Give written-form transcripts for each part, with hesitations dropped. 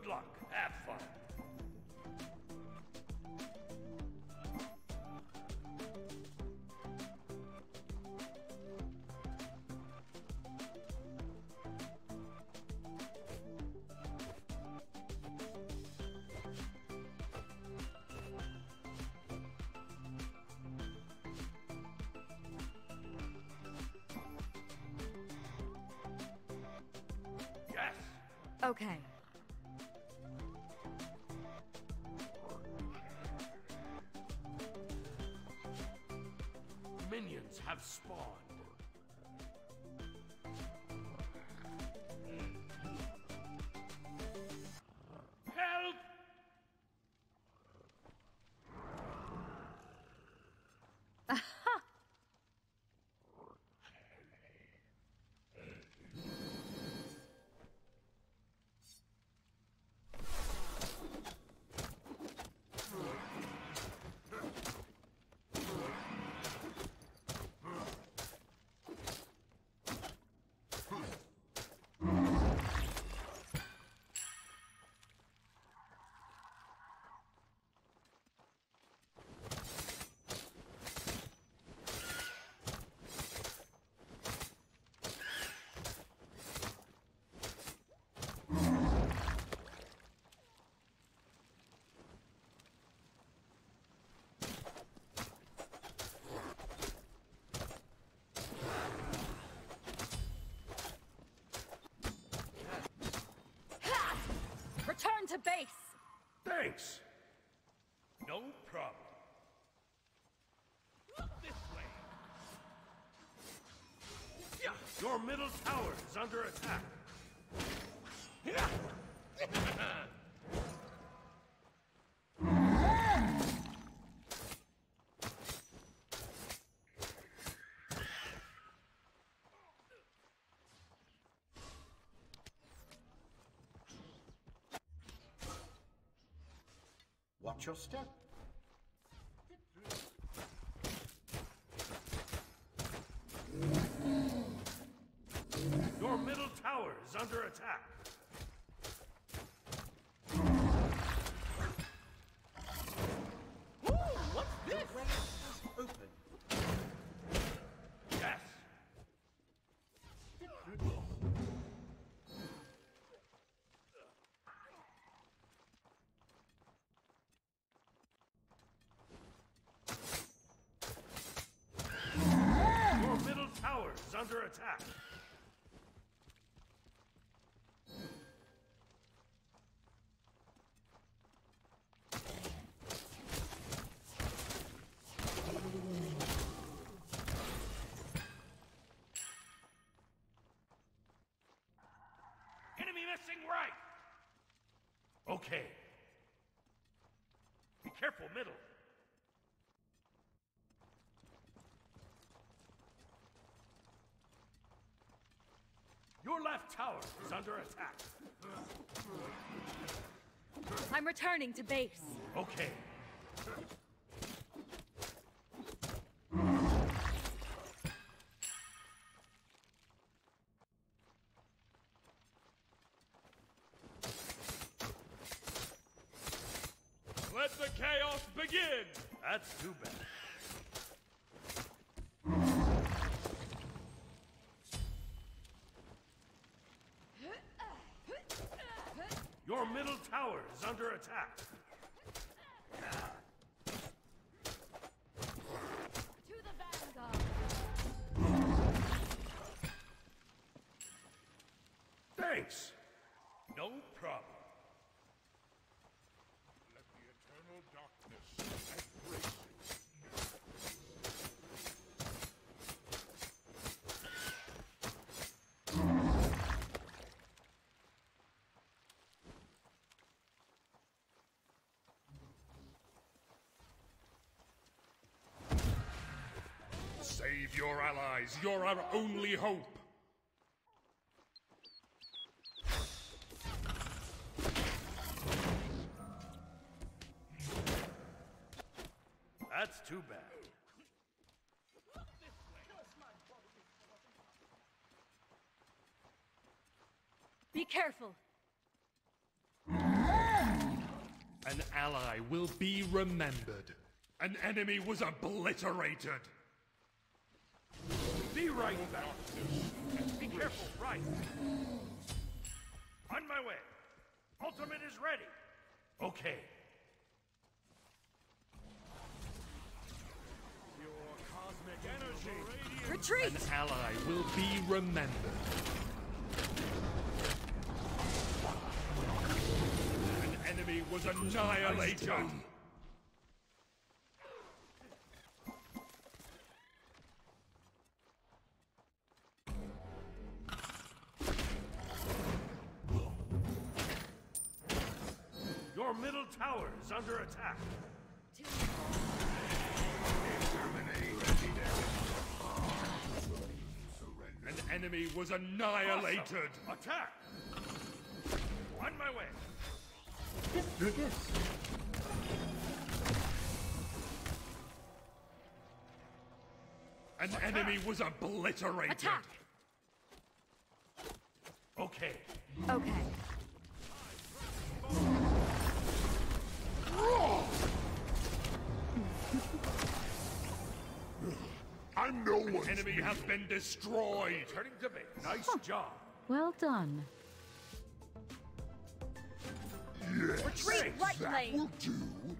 Good luck. Have fun. Yes. Okay. Minions have spawned. Help! Return to base! Thanks. No problem. This way. Yeah. Your middle tower is under attack. Yeah. Watch your step. Your middle tower is under attack. Ooh, what's this? The way is open. Yes. Your middle tower is under attack. Enemy missing right. Okay. Be careful, middle. Your left tower is under attack. I'm returning to base. Okay. Let the chaos begin! That's too bad. Your middle tower is under attack. To the vanguard! Thanks. No problem. Let the eternal darkness embrace you. Save your allies. You're our only hope. That's too bad. Be careful! An ally will be remembered. An enemy was obliterated. Be right back. Be careful, right. On my way. Ultimate is ready. Okay. Your cosmic energy. Retreat! An ally will be remembered. An enemy was annihilated. Your middle tower is under attack. An enemy was annihilated. Awesome. Attack! On my way. Get through this. An enemy was obliterated. Attack! Okay. Okay. I'm no one. Enemy has been destroyed. Turning to base. Nice job. Well done. Yes, Retreat, right that lane. will do.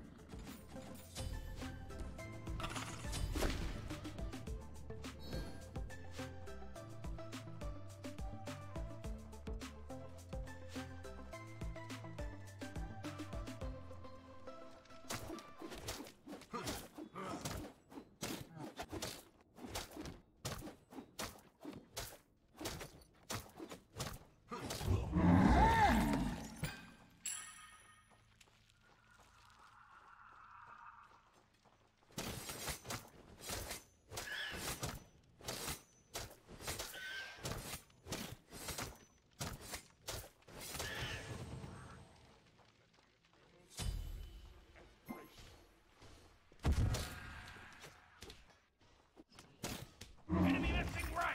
Enemy missing right.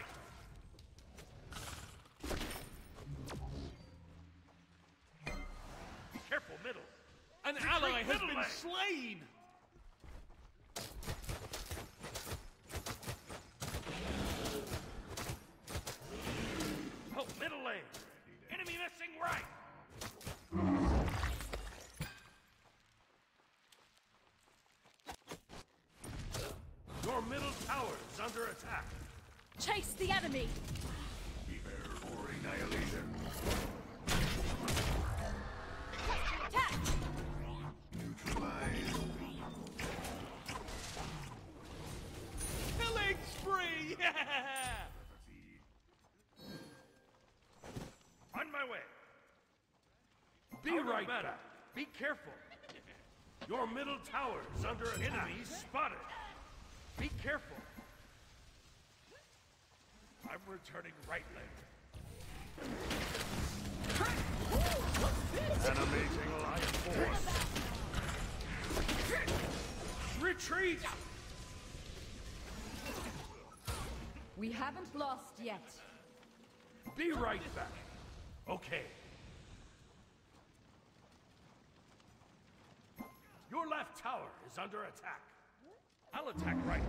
Be careful, middle. An ally has been slain. Oh, middle lane. Enemy missing right. Your middle tower is under attack. Chase the enemy! Prepare for annihilation. Attack! Neutralize. Killing spree! On my way. Be right back. Be careful. Your middle tower is under attack. Enemy spotted. Be careful. I'm returning right lane. Animating life force. Retreat! We haven't lost yet. Be right back. Okay. Your left tower is under attack. I'll attack right.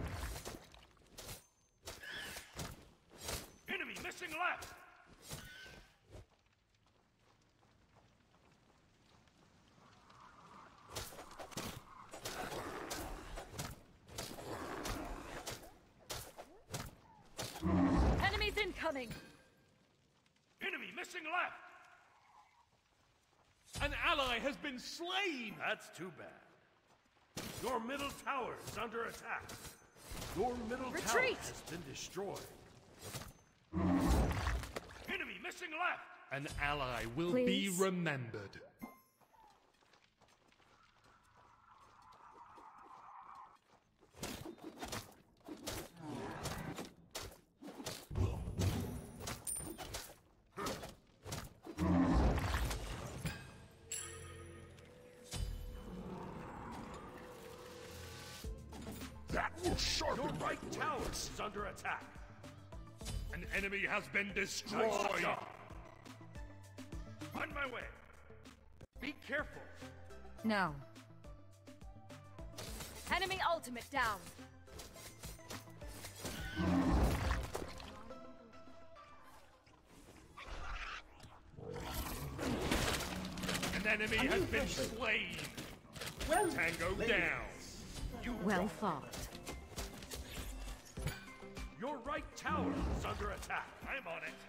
Enemy missing left. Enemies incoming! Enemy missing left. An ally has been slain. That's too bad. Your middle tower is under attack. Your middle tower Retreat! has been destroyed. Enemy missing left. An ally will Please. be remembered. That will sharpen Your my right tower is under attack. An enemy has been destroyed. Nice job. On my way. Be careful. No. Enemy ultimate down. An enemy has been slain. Well, Tango played. down. You Well rock. fought. Your right tower is under attack. I'm on it.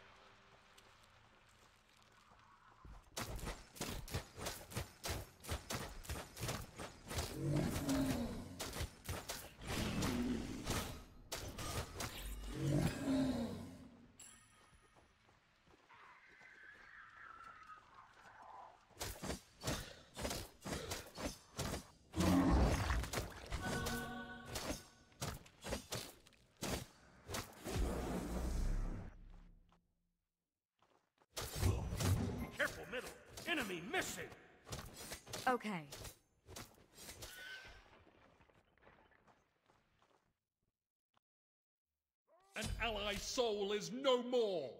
Careful middle. Enemy missing. Okay. An ally soul is no more.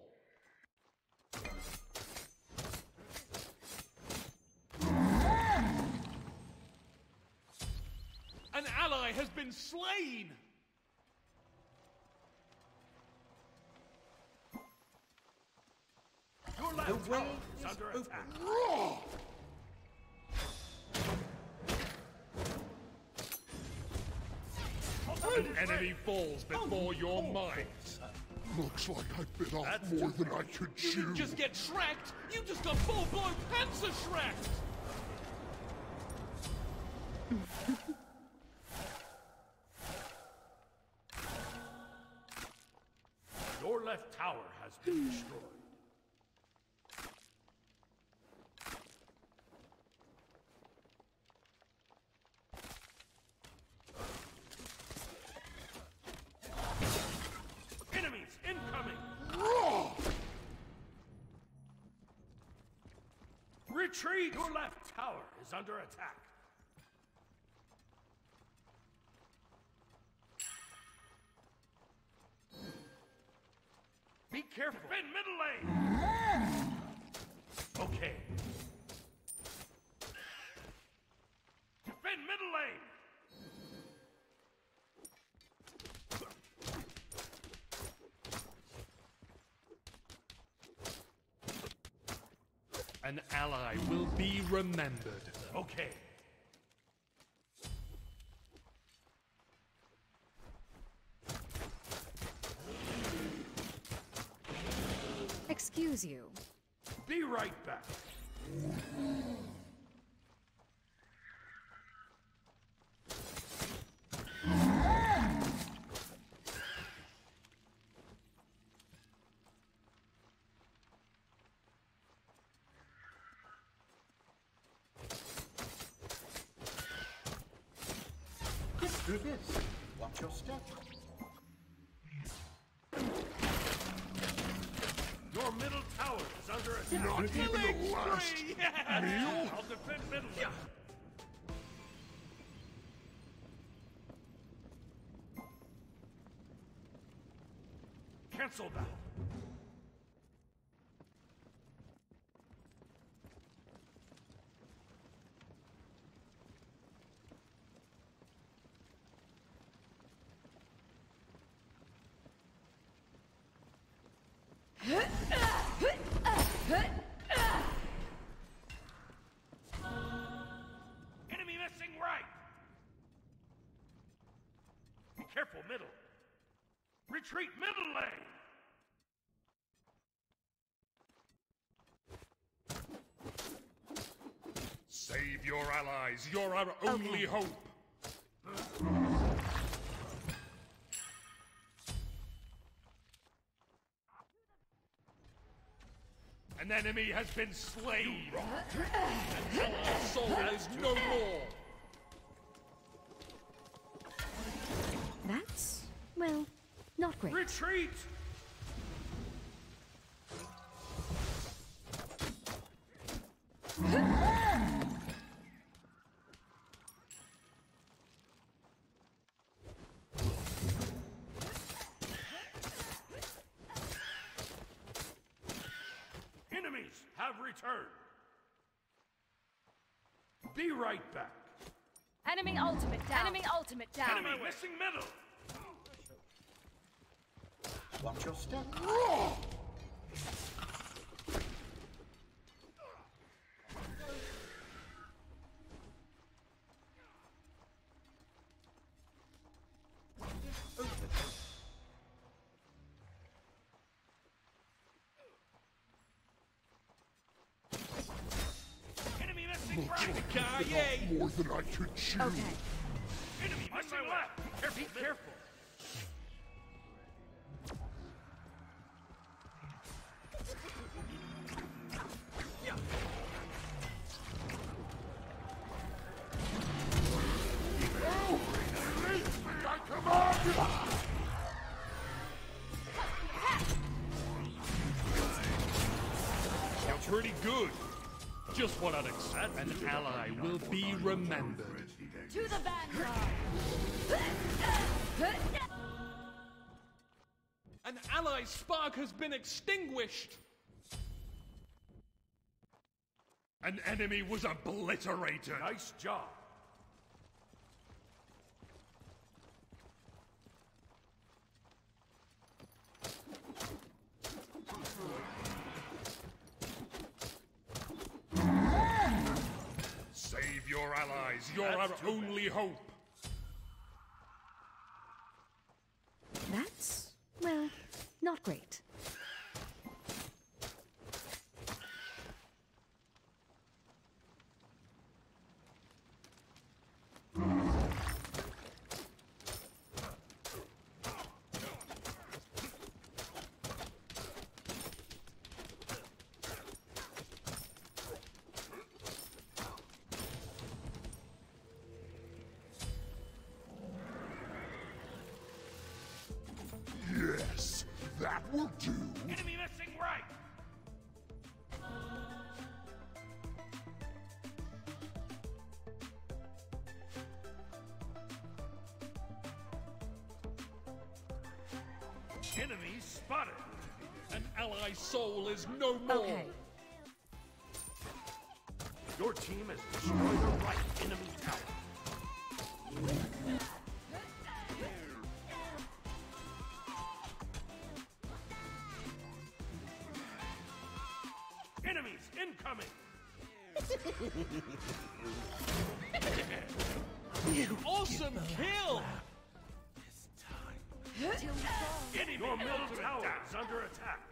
An ally has been slain. Your The left way tower is is under open. attack. An enemy falls before your might. Looks like I bit off That's more than I could You chew. didn't just get shreked, you just got full-blown panzer shreked! Your left tower has been destroyed. Enemies incoming! Retreat! Your left tower is under attack. Be careful! Defend middle lane! Okay. Defend middle lane! An ally will be remembered. Okay. Excuse you. Be right back. Get through this. Watch your step. Your middle tower is under attack. Not even the last Free! meal? I'll defend middle lane. Cancel that. Enemy missing right. Be careful middle. Retreat middle lane. Save your allies, you're our only hope. An enemy has been slain. An allied soul is no more. That's, well, not great. Retreat. Enemies have returned. Be right back. Enemy ultimate down. Enemy ultimate down. Enemy missing middle. Watch your step. Enemy missing Looks right. like I bit off more than I could chew. Okay. Enemy missing left. Be careful. Come on! You're pretty good. Just what I'd expect. An ally will be remembered. To the vanguard. An ally's spark has been extinguished. An enemy was obliterated. Nice job. Save your allies. You're our only hope. That's, well, not great. Yes, that will do. Enemy missing right. Enemy spotted. An ally's soul is no more. Okay. Your team has destroyed the right enemy tower. Enemies incoming! Awesome kill! Your middle tower is under attack.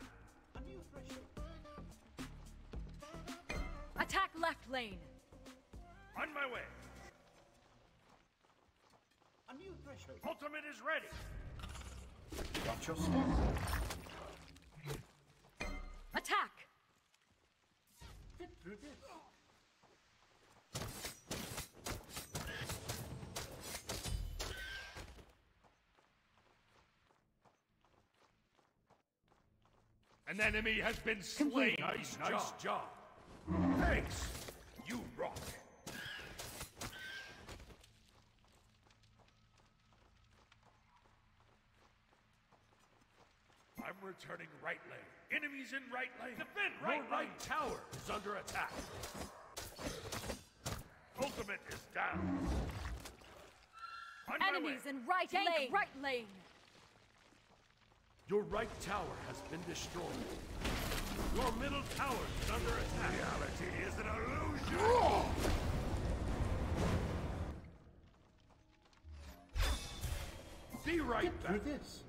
Attack left lane. On my way. A new threshold. Ultimate is ready. Watch your step. Attack. Fit through this. An enemy has been slain. Nice job. Thanks. You rock. I'm returning right lane. Enemies in right lane. Defend right lane. Right tower is under attack. Ultimate is down. On my Enemies way. in right lane. Right lane. Your right tower has been destroyed. Your middle tower is under attack. Reality is an illusion. Be right Fit through back. this.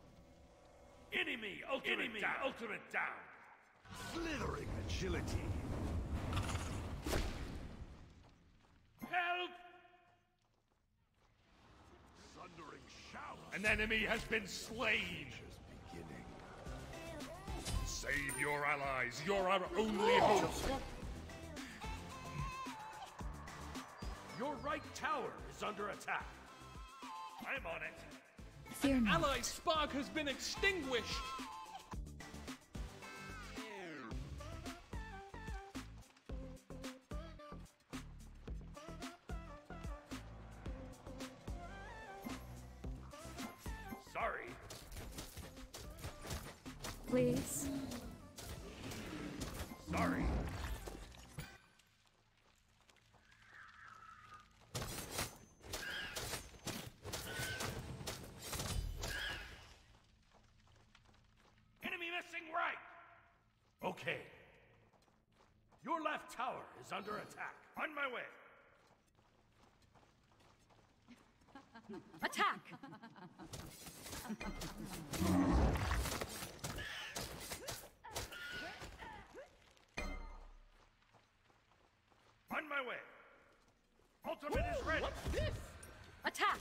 Enemy ultimate down. Slithering agility. Help! Thundering shout. An enemy has been slain. Just beginning. Save your allies. You're our only Watch hope. your step. Your right tower is under attack. I'm on it. Fear not. Allied spark has been extinguished. Sorry. Please. Sorry. Your left tower is under attack. On my way. Attack! On my way. Ultimate is ready. What's this? Attack!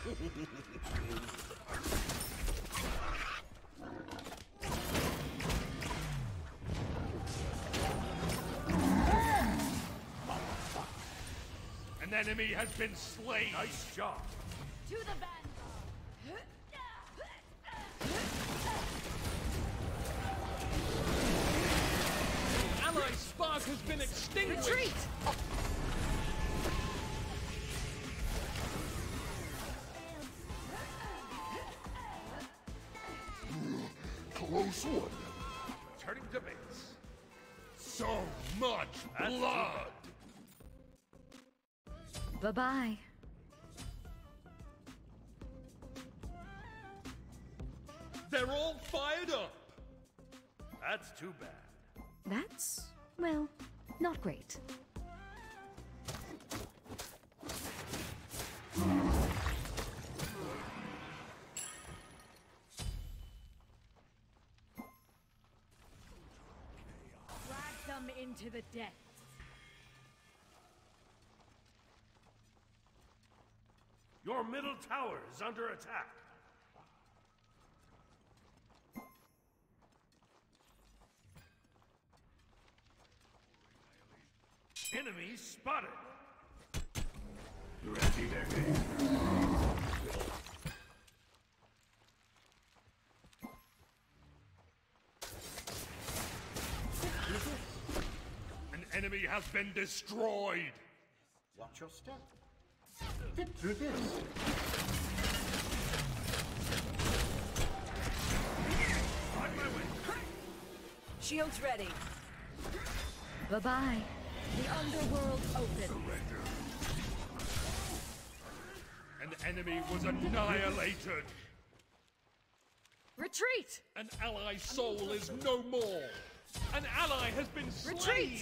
An enemy has been slain. Nice job. To the vanguard! Ally spark has been extinguished. Retreat! Close one. Turning to base. So much blood. Bye-bye. They're all fired up. That's too bad. That's, well, not great. Drag them into the depths. Your middle tower is under attack. Enemy spotted. Ready to go. An enemy has been destroyed. Watch your step. Fit through this. On my way. Shields ready. Bye-bye. The underworld open. An enemy was annihilated. Retreat! An ally soul is no more. An ally has been slain. Retreat!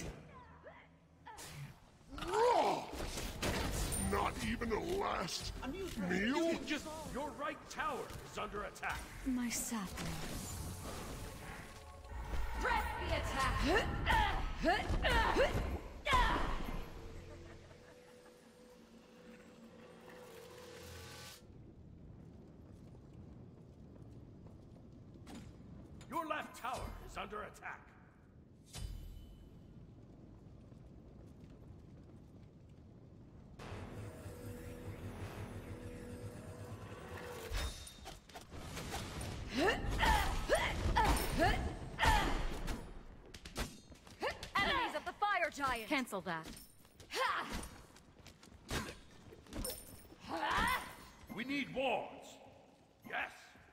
Not even a last A new meal? Just your right tower is under attack. My sapling. Press the attack! Your left tower is under attack. Enemies of the fire giant! Cancel that. We need wards. Yes.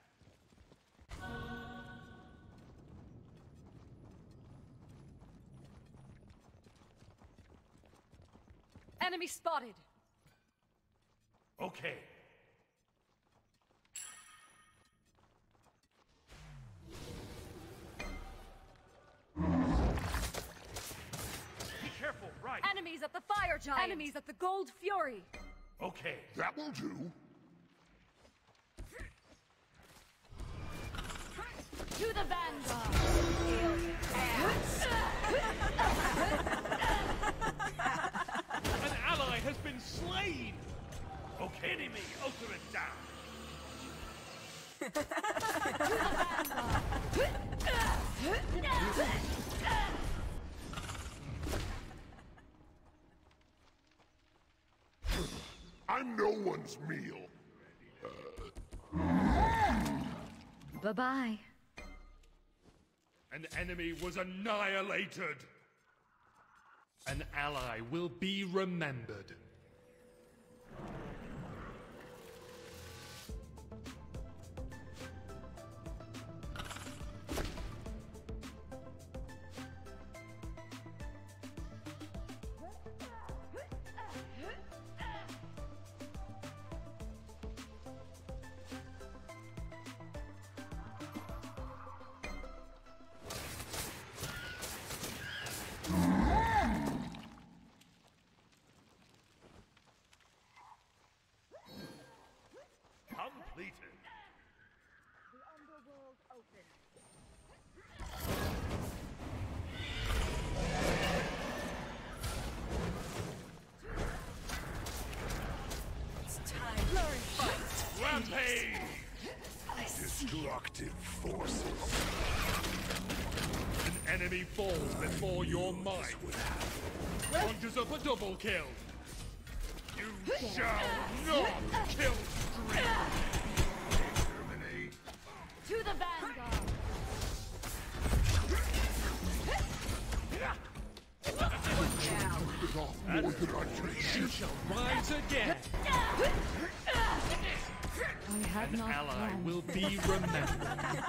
Enemy spotted! Okay. Be careful, right. Enemies at the fire giant! Enemies at the gold fury! Okay. That will do. To the vanguard! An ally has been slain. Okay. Enemy ultimate down. I'm no one's meal. Bye-bye. An enemy was annihilated. An ally will be remembered. massive forces. An enemy falls before your might. Conjures up a double kill. You shall not kill Streak. Exterminate. To the vanguard! Bit off more than I can You chew. shall rise again. I had An not ally planned will this. be remembered.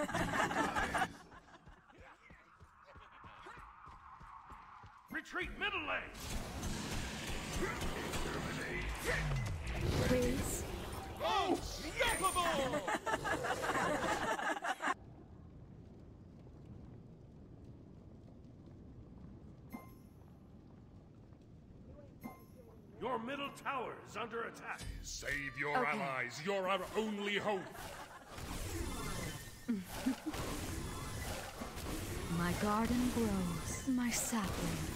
Retreat middle lane! Please. Unstoppable! Your middle tower is under attack. Save your Okay. allies. You're our only hope. My garden grows. My saplings.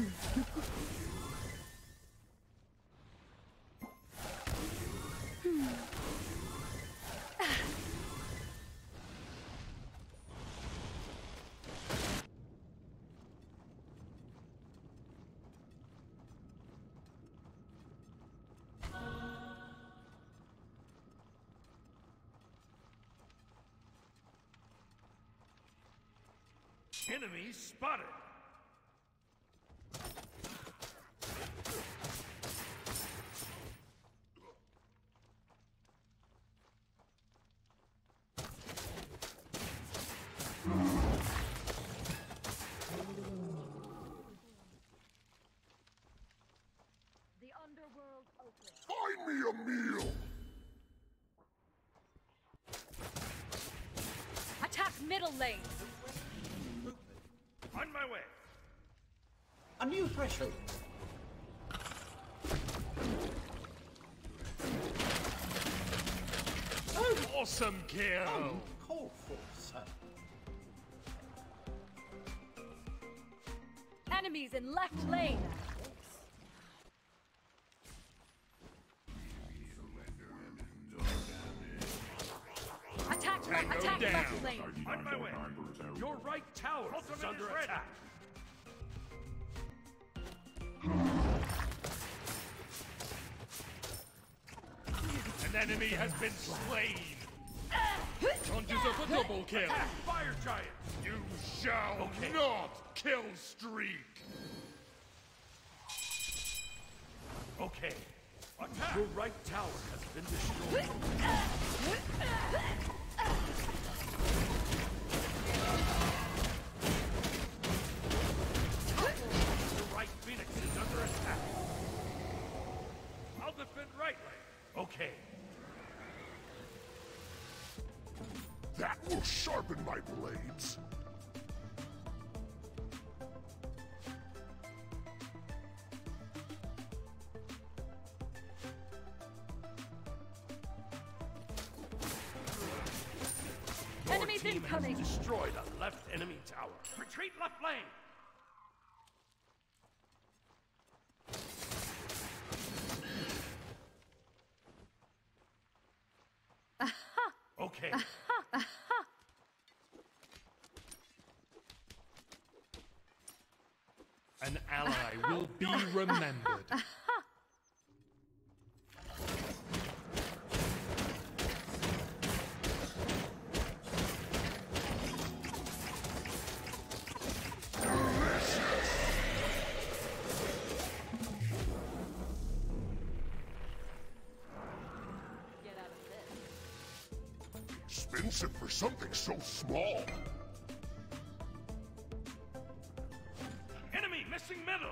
Enemy spotted. The underworld opens. Find me a meal. Attack middle lane. On my way. A new threshold. Awesome kill. Called for, sir. Enemies in left lane. Attack left, attack down. left lane. On my way. Your right tower is under attack. An enemy has been slain. Conjures up a double kill. Attack fire giant. You shall not kill Streak. Okay. Attack. Your right tower has been destroyed. Your right phoenix is under attack. I'll defend right lane. Okay. That will sharpen my blades. Your Enemies team incoming. has destroyed a left enemy tower. Retreat left lane. Okay. An ally will be remembered. Get out of this. Expensive for something so small. Enemy missing middle.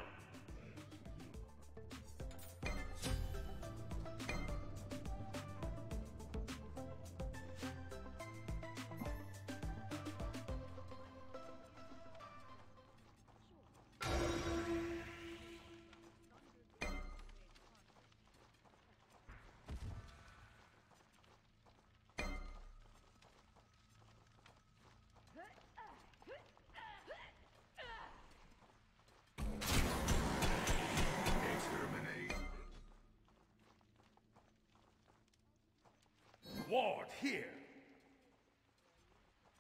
Ward here.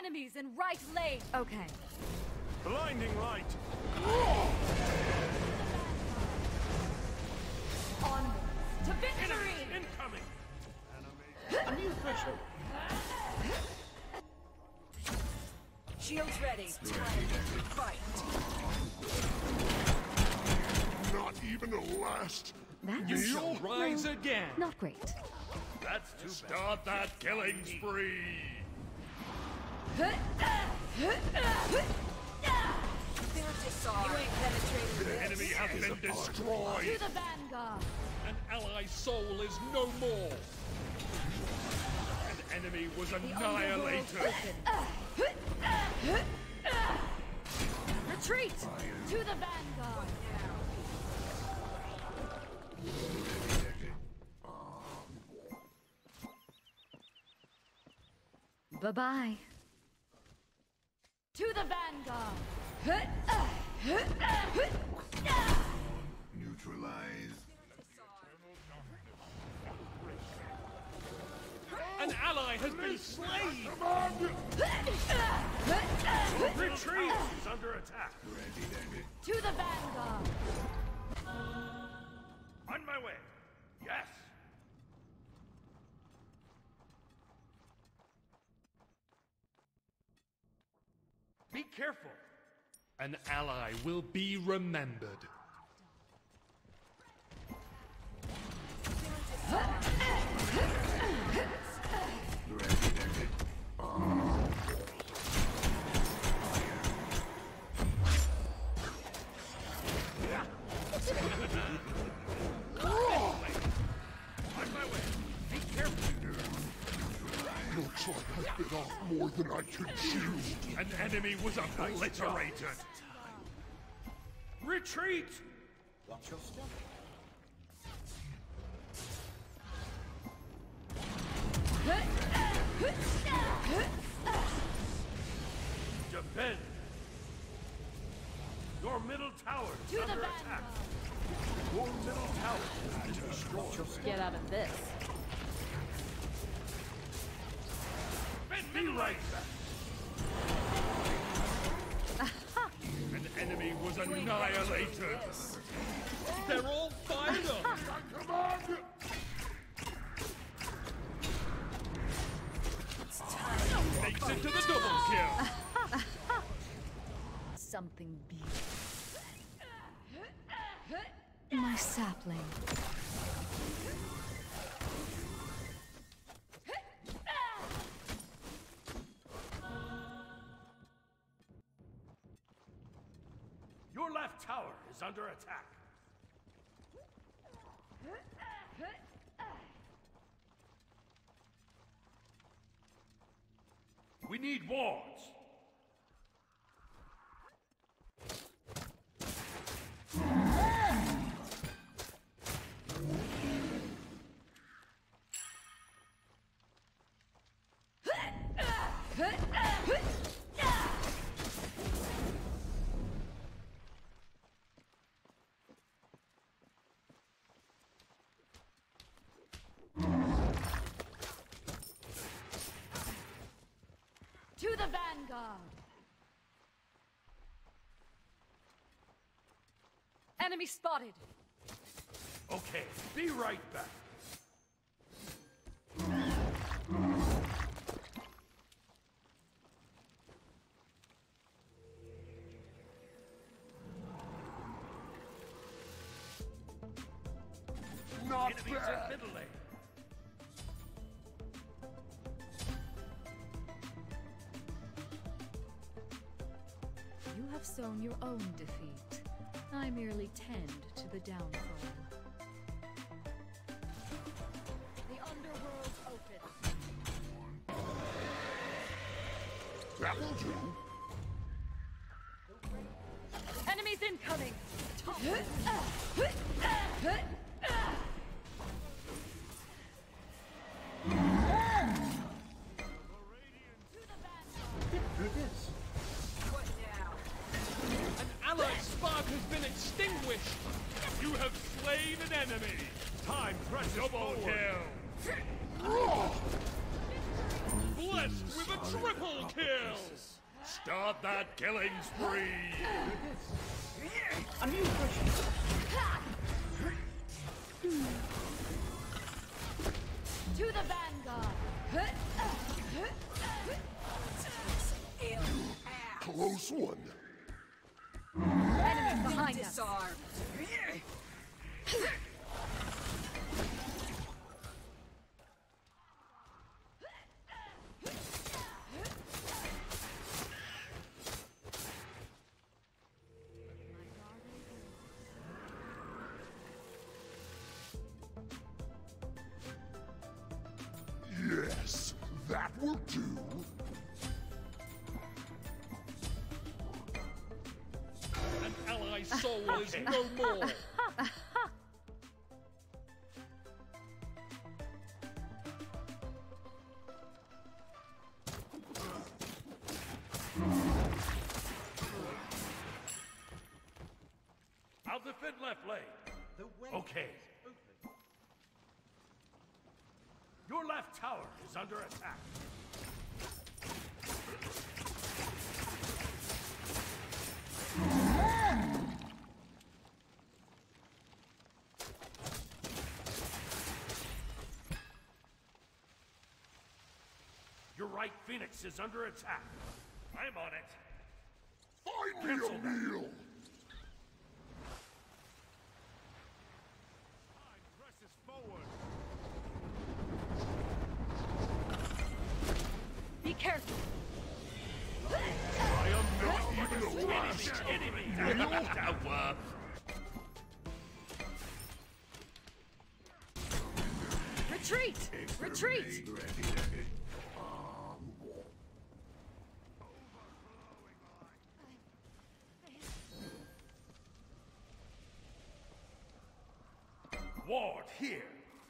enemies in right lane. Okay. Blinding light. Onwards to victory! Incoming. A new threshold. Shields ready. Time to fight. Not even a last That's You shall rise again. not great. That's too bad. Start that killing spree. You ain't penetrated The this. enemy has been To destroyed. the vanguard. An ally's soul is no more. An enemy was annihilated. Retreat to the vanguard. Bye-bye. To the vanguard. neutralize. An ally has been slain. Retreat is under attack. To the vanguard. On my way. Yes. Be careful. An ally will be remembered. On my way. Be careful. Looks like I've bit off more than I could chew. An enemy was obliterated. Retreat. Watch your step. Defend. Your middle tower is To the under attack. vanguard. Your middle tower is destroyed. Get out of this. Be right back. An enemy was annihilated. They're all fired up. Come on! Takes it to the double kill. Something beautiful. My sapling. Your left tower is under attack. We need wards. To the vanguard. Enemy spotted. Okay, be right back. Not Enemies in bad! middle lane. You have sown your own defeat. I merely tend to the downfall. The underworld opens. That will do. Enemies incoming! Get through this. What now? An allied spark has been extinguished. You have slain an enemy. Time presses Double forward. kill. blessed with a triple kill! Start that killing spree! A new pressure. To the vanguard! Alien ass. Close one. Enemies behind us! Disarmed. Yes, that will do. An ally's soul is no more! I'll defend left lane. The way Okay. is open. Your left tower is under attack. Your right Phoenix is under attack. I'm on it. Find me a meal. Presses forward. Be careful! I am not even the last enemy. Retreat! Retreat! Ward here.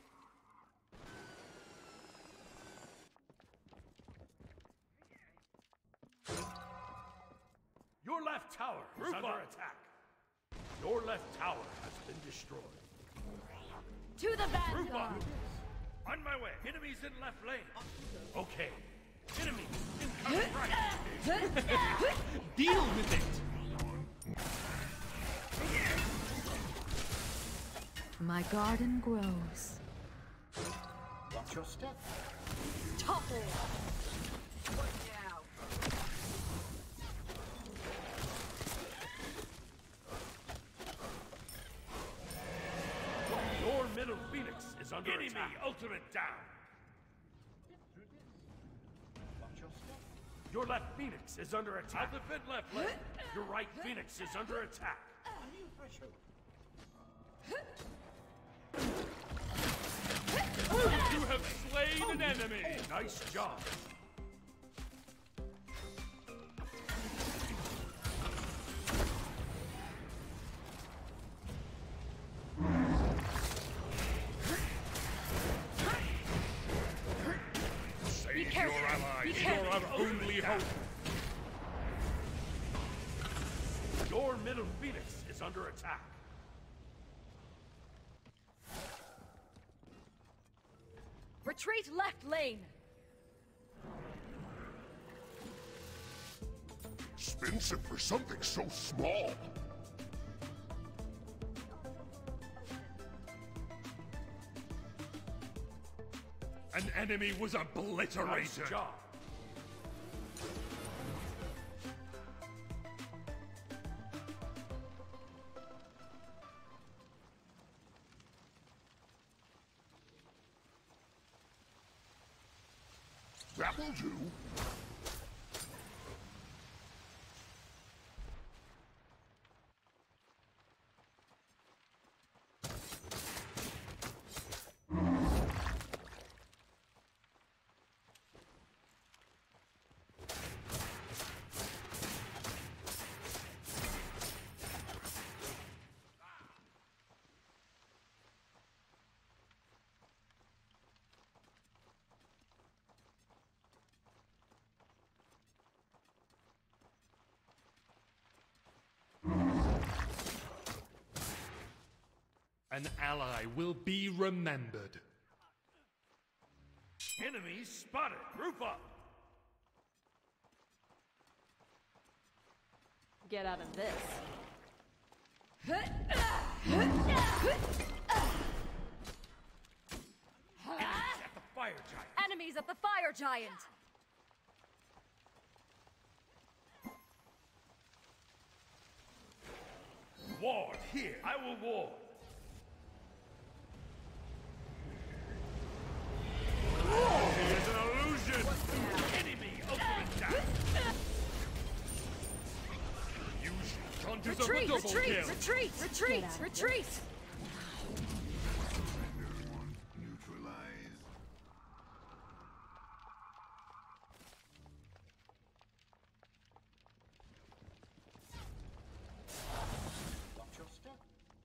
Your left tower is under attack. Your left tower has been destroyed. To the vanguard! On my way. Enemies in left lane. Okay. Enemies incoming right. Deal with it! My garden grows. Watch your step. Topple! What now? Your middle Phoenix is under attack. Enemy ultimate down. Through this. Watch your step. Your left Phoenix is under attack. I'll defend left lane. Your right Phoenix is under attack. A new threshold. You have slain an enemy! Nice job. Save careful. your allies! Be You're careful. our only hope! Your middle Phoenix is under attack. Retreat left lane! Expensive for something so small. An enemy was obliterated! Nice job. That will do. An ally will be remembered. Enemies spotted. Group up. Get out of this. At the fire giant. Enemies at the fire giant! Ward here. I will ward. It is an illusion. Enemy opening down. Use conjures up a Retreat! double Retreat! kill. Retreat! Retreat! Retreat! Neutralized. Watch your step.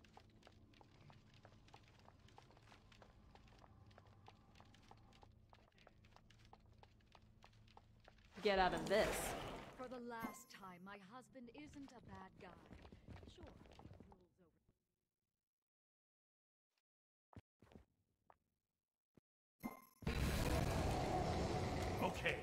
Get out of this. For the last time, my husband isn't a bad guy. Sure, rules over. Okay.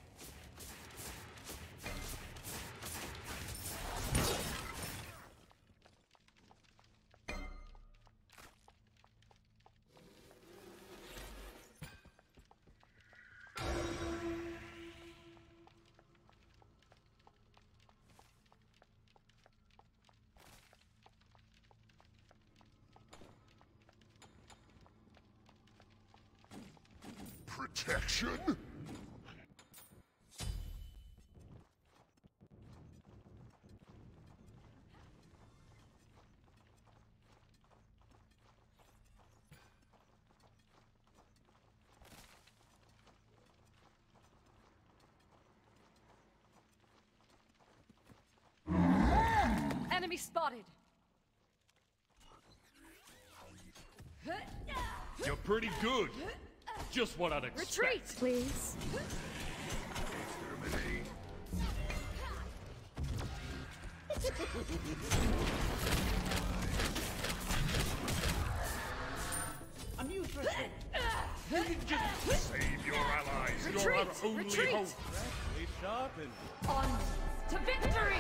Protection? Enemy spotted! You're pretty good. Just what I'd expect. Retreat, please! A new threshold. Save your allies. You're Retreat! our only Retreat! hope. On to victory!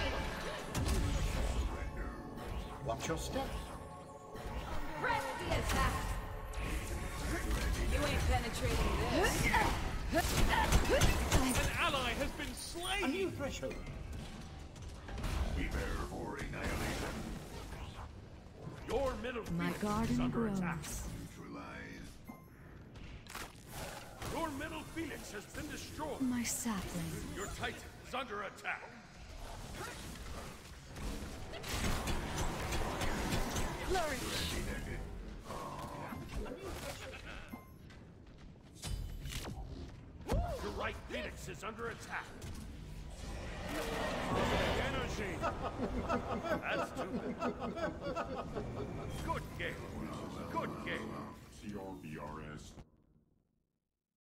Watch your step. Press the attack! You ain't penetrating this. An ally has been A slain. new threshold. Prepare for annihilation. Your middle My phoenix is garden under attack. grows. Neutralized. Your middle phoenix has been destroyed. My sapling. Your titan is under attack. Flourish! Your right phoenix is under attack. Energy. That's too bad. Good game. Good game. CRBRS